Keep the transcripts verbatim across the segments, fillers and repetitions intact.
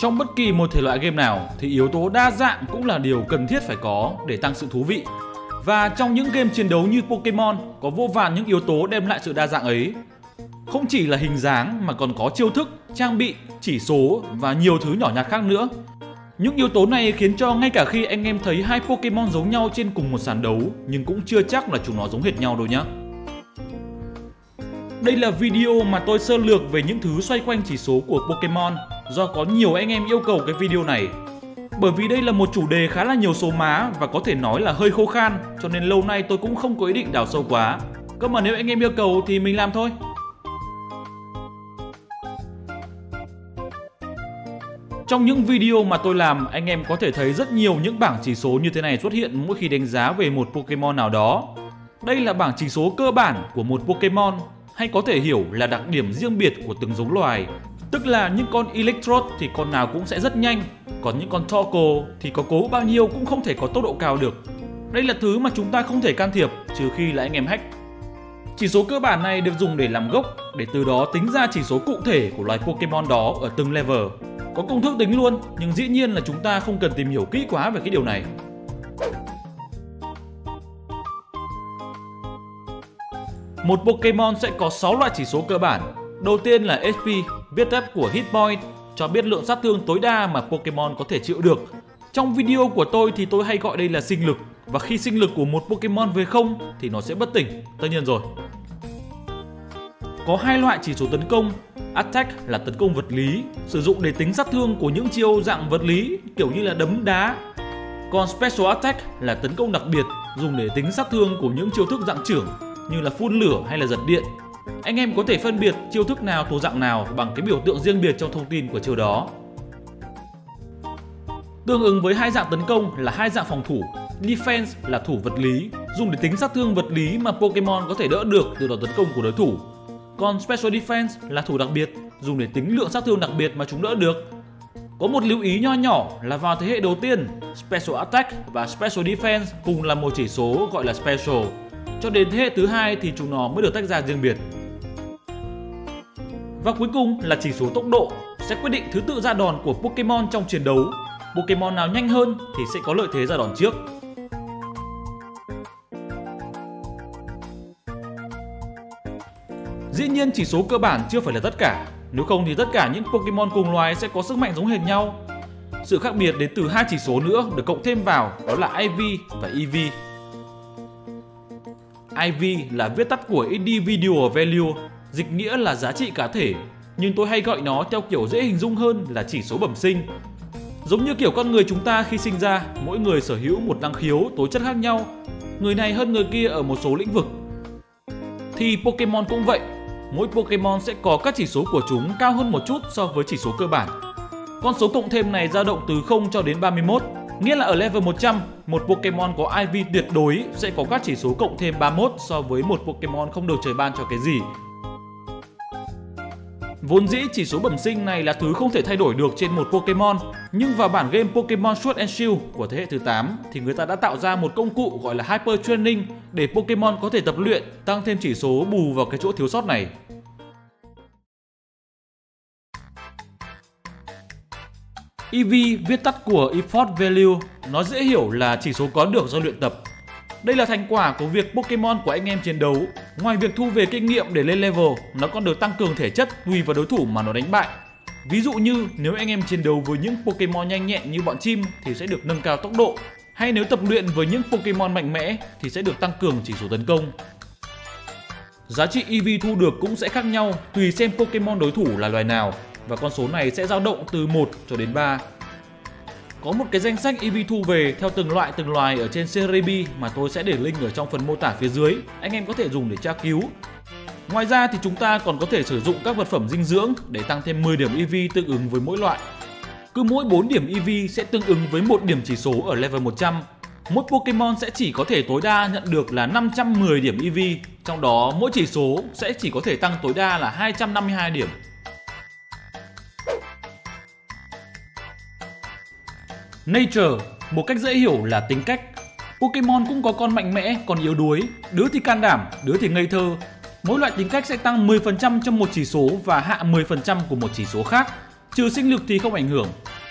Trong bất kỳ một thể loại game nào thì yếu tố đa dạng cũng là điều cần thiết phải có để tăng sự thú vị. Và trong những game chiến đấu như Pokemon có vô vàn những yếu tố đem lại sự đa dạng ấy. Không chỉ là hình dáng mà còn có chiêu thức, trang bị, chỉ số và nhiều thứ nhỏ nhặt khác nữa. Những yếu tố này khiến cho ngay cả khi anh em thấy hai Pokemon giống nhau trên cùng một sàn đấu nhưng cũng chưa chắc là chúng nó giống hệt nhau đâu nhé. Đây là video mà tôi sơ lược về những thứ xoay quanh chỉ số của Pokemon do có nhiều anh em yêu cầu cái video này. Bởi vì đây là một chủ đề khá là nhiều số má và có thể nói là hơi khô khan, cho nên lâu nay tôi cũng không có ý định đào sâu quá. Cơ mà nếu anh em yêu cầu thì mình làm thôi. Trong những video mà tôi làm, anh em có thể thấy rất nhiều những bảng chỉ số như thế này xuất hiện mỗi khi đánh giá về một Pokemon nào đó. Đây là bảng chỉ số cơ bản của một Pokemon, hay có thể hiểu là đặc điểm riêng biệt của từng giống loài. Tức là những con Electrode thì con nào cũng sẽ rất nhanh, còn những con Torkoal thì có cố bao nhiêu cũng không thể có tốc độ cao được. Đây là thứ mà chúng ta không thể can thiệp trừ khi là anh em hack. Chỉ số cơ bản này được dùng để làm gốc, để từ đó tính ra chỉ số cụ thể của loài Pokemon đó ở từng level. Có công thức tính luôn, nhưng dĩ nhiên là chúng ta không cần tìm hiểu kỹ quá về cái điều này. Một Pokemon sẽ có sáu loại chỉ số cơ bản. Đầu tiên là hát pê, viết tắt của Hit Point, cho biết lượng sát thương tối đa mà Pokemon có thể chịu được. Trong video của tôi thì tôi hay gọi đây là sinh lực, và khi sinh lực của một Pokemon về không thì nó sẽ bất tỉnh, tất nhiên rồi. Có hai loại chỉ số tấn công. Attack là tấn công vật lý, sử dụng để tính sát thương của những chiêu dạng vật lý, kiểu như là đấm đá. Còn Special Attack là tấn công đặc biệt, dùng để tính sát thương của những chiêu thức dạng chưởng, như là phun lửa hay là giật điện. Anh em có thể phân biệt chiêu thức nào thuộc dạng nào bằng cái biểu tượng riêng biệt trong thông tin của chiêu đó. Tương ứng với hai dạng tấn công là hai dạng phòng thủ. Defense là thủ vật lý, dùng để tính sát thương vật lý mà Pokemon có thể đỡ được từ đòn tấn công của đối thủ. Còn Special Defense là thủ đặc biệt, dùng để tính lượng sát thương đặc biệt mà chúng đỡ được. Có một lưu ý nho nhỏ là vào thế hệ đầu tiên, Special Attack và Special Defense cùng là một chỉ số gọi là Special. Cho đến thế hệ thứ hai thì chúng nó mới được tách ra riêng biệt. Và cuối cùng là chỉ số tốc độ, sẽ quyết định thứ tự ra đòn của Pokemon trong chiến đấu. Pokemon nào nhanh hơn thì sẽ có lợi thế ra đòn trước. Dĩ nhiên chỉ số cơ bản chưa phải là tất cả, nếu không thì tất cả những Pokemon cùng loài sẽ có sức mạnh giống hệt nhau. Sự khác biệt đến từ hai chỉ số nữa được cộng thêm vào, đó là i vê và e vê. i vê là viết tắt của Individual Value, dịch nghĩa là giá trị cá thể, nhưng tôi hay gọi nó theo kiểu dễ hình dung hơn là chỉ số bẩm sinh. Giống như kiểu con người chúng ta khi sinh ra, mỗi người sở hữu một năng khiếu, tố chất khác nhau, người này hơn người kia ở một số lĩnh vực. Thì Pokemon cũng vậy, mỗi Pokemon sẽ có các chỉ số của chúng cao hơn một chút so với chỉ số cơ bản. Con số cộng thêm này dao động từ không cho đến ba mươi mốt, nghĩa là ở level một trăm, một Pokemon có i vê tuyệt đối sẽ có các chỉ số cộng thêm ba mươi mốt so với một Pokemon không được trời ban cho cái gì. Vốn dĩ chỉ số bẩm sinh này là thứ không thể thay đổi được trên một Pokemon, nhưng vào bản game Pokemon Sword and Shield của thế hệ thứ tám thì người ta đã tạo ra một công cụ gọi là Hyper Training để Pokemon có thể tập luyện, tăng thêm chỉ số bù vào cái chỗ thiếu sót này. e vê viết tắt của Effort Value, nó dễ hiểu là chỉ số có được do luyện tập. Đây là thành quả của việc Pokemon của anh em chiến đấu. Ngoài việc thu về kinh nghiệm để lên level, nó còn được tăng cường thể chất tùy vào đối thủ mà nó đánh bại. Ví dụ như nếu anh em chiến đấu với những Pokemon nhanh nhẹn như bọn chim thì sẽ được nâng cao tốc độ, hay nếu tập luyện với những Pokemon mạnh mẽ thì sẽ được tăng cường chỉ số tấn công. Giá trị e vê thu được cũng sẽ khác nhau tùy xem Pokemon đối thủ là loài nào, và con số này sẽ dao động từ một cho đến ba. Có một cái danh sách e vê thu về theo từng loại từng loài ở trên Serebii mà tôi sẽ để link ở trong phần mô tả phía dưới, anh em có thể dùng để tra cứu. Ngoài ra thì chúng ta còn có thể sử dụng các vật phẩm dinh dưỡng để tăng thêm mười điểm e vê tương ứng với mỗi loại. Cứ mỗi bốn điểm e vê sẽ tương ứng với một điểm chỉ số ở level một trăm. Mỗi Pokemon sẽ chỉ có thể tối đa nhận được là năm trăm mười điểm e vê, trong đó mỗi chỉ số sẽ chỉ có thể tăng tối đa là hai trăm năm mươi hai điểm. Nature, một cách dễ hiểu là tính cách. Pokemon cũng có con mạnh mẽ, con yếu đuối, đứa thì can đảm, đứa thì ngây thơ. Mỗi loại tính cách sẽ tăng mười phần trăm trong một chỉ số và hạ mười phần trăm của một chỉ số khác, trừ sinh lực thì không ảnh hưởng.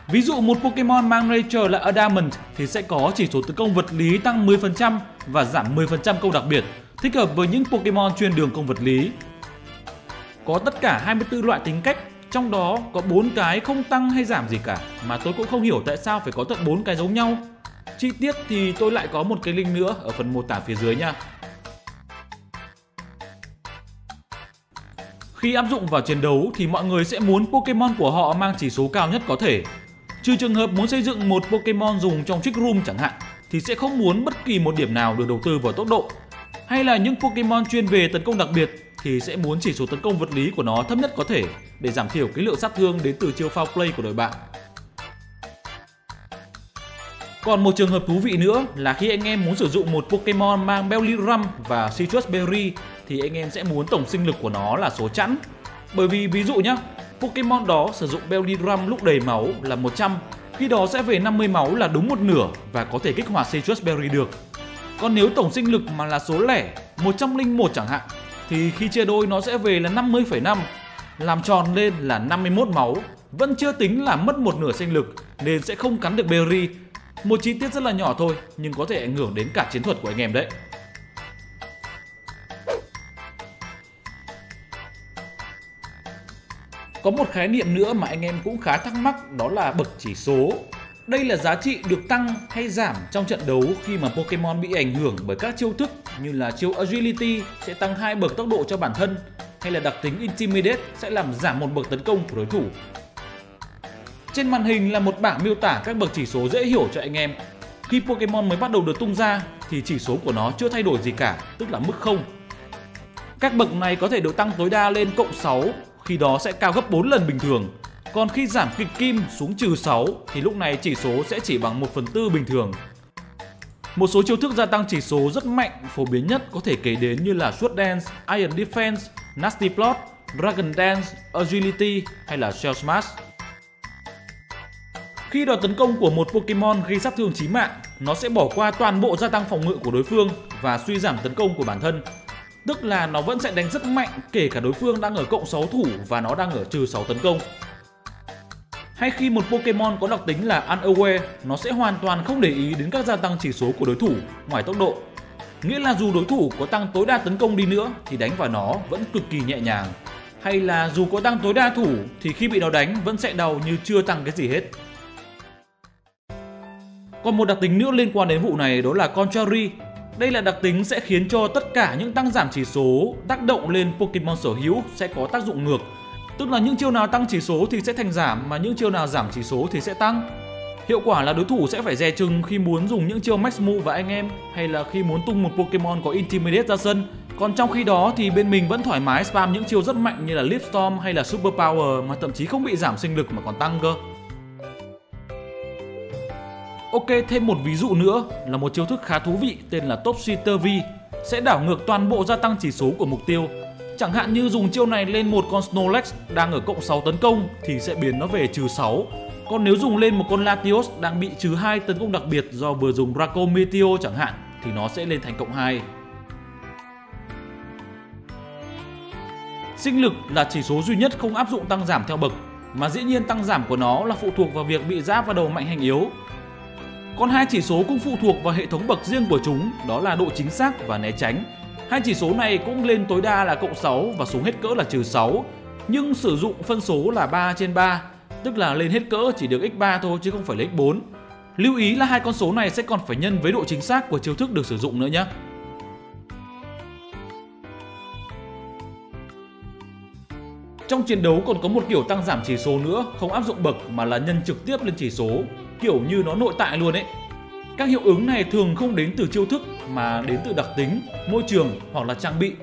Ví dụ một Pokemon mang nature là Adamant thì sẽ có chỉ số tấn công vật lý tăng mười phần trăm và giảm mười phần trăm công đặc biệt, thích hợp với những Pokemon chuyên đường công vật lý. Có tất cả hai mươi tư loại tính cách, trong đó có bốn cái không tăng hay giảm gì cả, mà tôi cũng không hiểu tại sao phải có tận bốn cái giống nhau. Chi tiết thì tôi lại có một cái link nữa ở phần mô tả phía dưới nha. Khi áp dụng vào chiến đấu thì mọi người sẽ muốn Pokemon của họ mang chỉ số cao nhất có thể. Trừ trường hợp muốn xây dựng một Pokemon dùng trong Trick Room chẳng hạn, thì sẽ không muốn bất kỳ một điểm nào được đầu tư vào tốc độ. Hay là những Pokemon chuyên về tấn công đặc biệt thì sẽ muốn chỉ số tấn công vật lý của nó thấp nhất có thể để giảm thiểu cái lượng sát thương đến từ chiêu foul play của đội bạn. Còn một trường hợp thú vị nữa là khi anh em muốn sử dụng một Pokemon mang Bellyrum và Citrus Berry thì anh em sẽ muốn tổng sinh lực của nó là số chẵn. Bởi vì ví dụ nhé, Pokemon đó sử dụng Bellyrum lúc đầy máu là một trăm, khi đó sẽ về năm mươi máu là đúng một nửa và có thể kích hoạt Citrus Berry được. Còn nếu tổng sinh lực mà là số lẻ một trăm lẻ một chẳng hạn thì khi chia đôi nó sẽ về là năm mươi phẩy năm, làm tròn lên là năm mươi mốt máu, vẫn chưa tính là mất một nửa sinh lực nên sẽ không cắn được Berry. Một chi tiết rất là nhỏ thôi nhưng có thể ảnh hưởng đến cả chiến thuật của anh em đấy. Có một khái niệm nữa mà anh em cũng khá thắc mắc, đó là bậc chỉ số. Đây là giá trị được tăng hay giảm trong trận đấu khi mà Pokemon bị ảnh hưởng bởi các chiêu thức như là chiêu Agility sẽ tăng hai bậc tốc độ cho bản thân, hay là đặc tính Intimidate sẽ làm giảm một bậc tấn công của đối thủ. Trên màn hình là một bảng miêu tả các bậc chỉ số dễ hiểu cho anh em. Khi Pokemon mới bắt đầu được tung ra thì chỉ số của nó chưa thay đổi gì cả, tức là mức không. Các bậc này có thể được tăng tối đa lên cộng sáu, khi đó sẽ cao gấp bốn lần bình thường. Còn khi giảm kịch kim xuống trừ sáu thì lúc này chỉ số sẽ chỉ bằng một phần tư bình thường. Một số chiêu thức gia tăng chỉ số rất mạnh, phổ biến nhất có thể kể đến như là Sword Dance, Iron Defense, Nasty Plot, Dragon Dance, Agility hay là Shell Smash. Khi đòn tấn công của một Pokemon gây sát thương chí mạng, nó sẽ bỏ qua toàn bộ gia tăng phòng ngự của đối phương và suy giảm tấn công của bản thân. Tức là nó vẫn sẽ đánh rất mạnh kể cả đối phương đang ở cộng sáu thủ và nó đang ở trừ sáu tấn công. Hay khi một Pokemon có đặc tính là Unaware, nó sẽ hoàn toàn không để ý đến các gia tăng chỉ số của đối thủ ngoài tốc độ. Nghĩa là dù đối thủ có tăng tối đa tấn công đi nữa thì đánh vào nó vẫn cực kỳ nhẹ nhàng. Hay là dù có tăng tối đa thủ thì khi bị nó đánh vẫn sẽ đau như chưa tăng cái gì hết. Còn một đặc tính nữa liên quan đến vụ này đó là Contrary. Đây là đặc tính sẽ khiến cho tất cả những tăng giảm chỉ số tác động lên Pokemon sở hữu sẽ có tác dụng ngược. Tức là những chiêu nào tăng chỉ số thì sẽ thành giảm, mà những chiêu nào giảm chỉ số thì sẽ tăng. Hiệu quả là đối thủ sẽ phải dè chừng khi muốn dùng những chiêu Max Move và anh em, hay là khi muốn tung một Pokemon có Intimidate ra sân. Còn trong khi đó thì bên mình vẫn thoải mái spam những chiêu rất mạnh như là Leaf Storm hay là Super Power mà thậm chí không bị giảm sinh lực mà còn tăng cơ. Ok, thêm một ví dụ nữa là một chiêu thức khá thú vị tên là Topsweeter V sẽ đảo ngược toàn bộ gia tăng chỉ số của mục tiêu. Chẳng hạn như dùng chiêu này lên một con Snorlax đang ở cộng sáu tấn công thì sẽ biến nó về trừ sáu. Còn nếu dùng lên một con Latios đang bị trừ hai tấn công đặc biệt do vừa dùng Draco Meteor chẳng hạn thì nó sẽ lên thành cộng hai. Sinh lực là chỉ số duy nhất không áp dụng tăng giảm theo bậc, mà dĩ nhiên tăng giảm của nó là phụ thuộc vào việc bị giáp vào đầu mạnh hay yếu. Còn hai chỉ số cũng phụ thuộc vào hệ thống bậc riêng của chúng, đó là độ chính xác và né tránh. Hai chỉ số này cũng lên tối đa là cộng sáu và xuống hết cỡ là trừ sáu, nhưng sử dụng phân số là ba trên ba, tức là lên hết cỡ chỉ được nhân ba thôi chứ không phải là nhân bốn. Lưu ý là hai con số này sẽ còn phải nhân với độ chính xác của chiêu thức được sử dụng nữa nhé. Trong chiến đấu còn có một kiểu tăng giảm chỉ số nữa, không áp dụng bậc mà là nhân trực tiếp lên chỉ số, kiểu như nó nội tại luôn ấy. Các hiệu ứng này thường không đến từ chiêu thức mà đến từ đặc tính, môi trường hoặc là trang bị.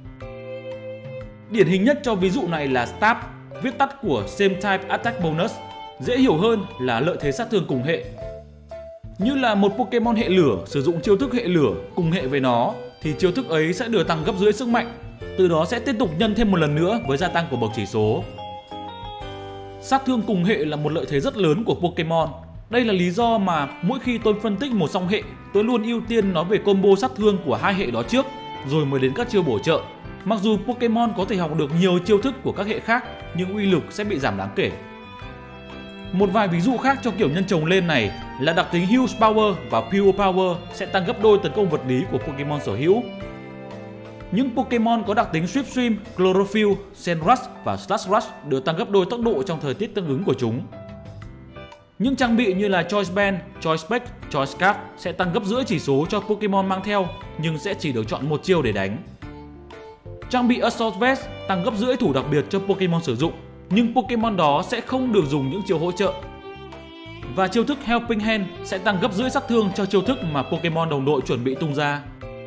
Điển hình nhất cho ví dụ này là Stab, viết tắt của Same Type Attack Bonus, dễ hiểu hơn là lợi thế sát thương cùng hệ. Như là một Pokemon hệ lửa sử dụng chiêu thức hệ lửa cùng hệ với nó thì chiêu thức ấy sẽ được tăng gấp rưỡi sức mạnh, từ đó sẽ tiếp tục nhân thêm một lần nữa với gia tăng của bậc chỉ số. Sát thương cùng hệ là một lợi thế rất lớn của Pokemon. Đây là lý do mà mỗi khi tôi phân tích một song hệ, tôi luôn ưu tiên nói về combo sát thương của hai hệ đó trước, rồi mới đến các chiêu bổ trợ. Mặc dù Pokemon có thể học được nhiều chiêu thức của các hệ khác, nhưng uy lực sẽ bị giảm đáng kể. Một vài ví dụ khác cho kiểu nhân chồng lên này là đặc tính Huge Power và Pure Power sẽ tăng gấp đôi tấn công vật lý của Pokemon sở hữu. Những Pokemon có đặc tính Swift Swim, Chlorophyll, Sand Rush và Slash Rush đều tăng gấp đôi tốc độ trong thời tiết tương ứng của chúng. Những trang bị như là Choice Band, Choice Spec, Choice Scarf sẽ tăng gấp rưỡi chỉ số cho Pokemon mang theo nhưng sẽ chỉ được chọn một chiêu để đánh. Trang bị Assault Vest tăng gấp rưỡi thủ đặc biệt cho Pokemon sử dụng, nhưng Pokemon đó sẽ không được dùng những chiêu hỗ trợ. Và chiêu thức Helping Hand sẽ tăng gấp rưỡi sát thương cho chiêu thức mà Pokemon đồng đội chuẩn bị tung ra.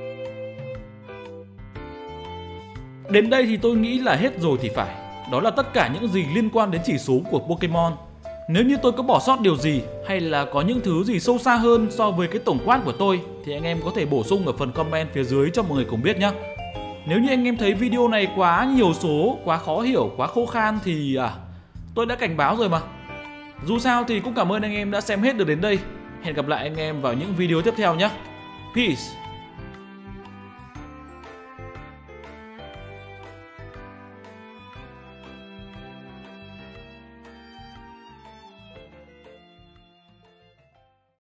Đến đây thì tôi nghĩ là hết rồi thì phải. Đó là tất cả những gì liên quan đến chỉ số của Pokemon. Nếu như tôi có bỏ sót điều gì hay là có những thứ gì sâu xa hơn so với cái tổng quát của tôi thì anh em có thể bổ sung ở phần comment phía dưới cho mọi người cùng biết nhé. Nếu như anh em thấy video này quá nhiều số, quá khó hiểu, quá khô khan thì à, tôi đã cảnh báo rồi mà. Dù sao thì cũng cảm ơn anh em đã xem hết được đến đây. Hẹn gặp lại anh em vào những video tiếp theo nhé. Peace!